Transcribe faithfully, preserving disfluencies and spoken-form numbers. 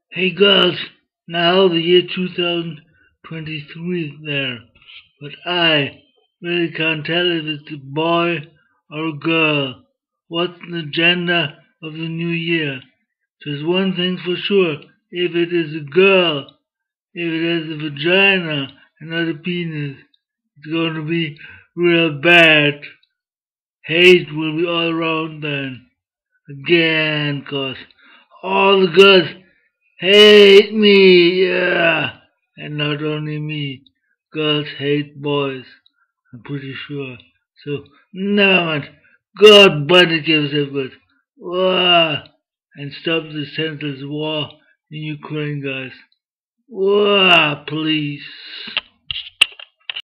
Hey girls, now the year two thousand twenty-three there, but I really can't tell if it's a boy or a girl. What's the gender of the new year? There's one thing for sure, if it is a girl, if it has a vagina and not a penis, it's going to be real bad. Hate will be all around then. Again, 'cause all the girls hate me, yeah. And not only me, girls hate boys, I'm pretty sure. So, never mind. God buddy gives it, but, wow. And stop the senseless war in Ukraine, guys. Wow, please.